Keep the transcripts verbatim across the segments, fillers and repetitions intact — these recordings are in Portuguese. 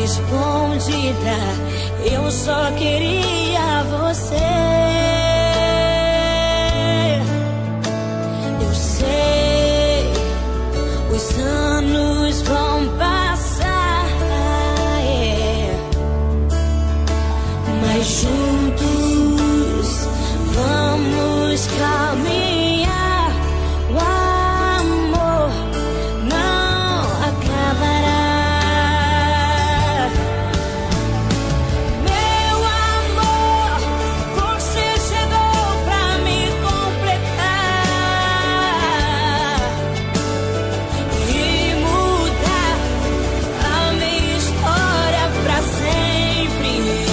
escondida. Eu só queria você. Eu sei, os anos vão passar, é, mas juntos vamos caminhar. O amor não acabará. Meu amor, você chegou pra me completar e mudar a minha história pra sempre.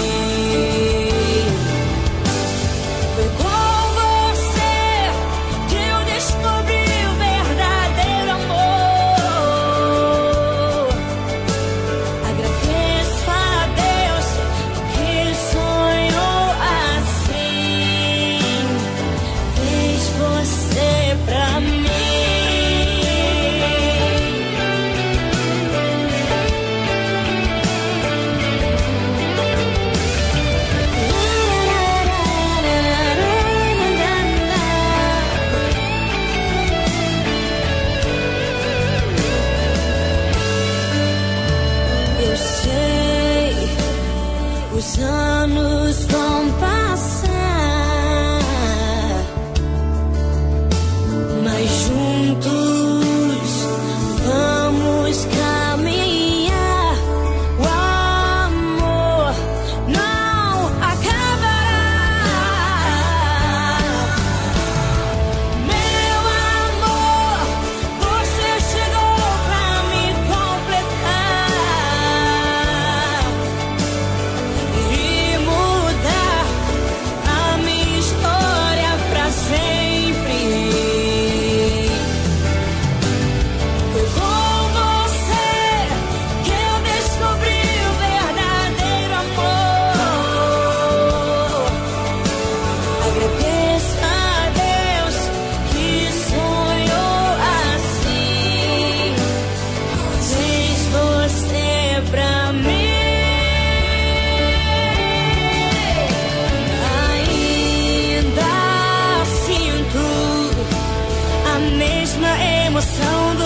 Foi com você que eu descobri o verdadeiro amor. Agradeço a Deus que sonhou assim, fez você pra mim. Eu sei, os anos vão passar, mas juntos vamos caminhar. O amor não acabará. Meu amor, você chegou pra me completar e mudar a minha história pra sempre. Foi com você que eu descobri o verdadeiro amor. Agradeço a Deus que sonhou assim, fez você pra mim. Ainda sinto a mesma emoção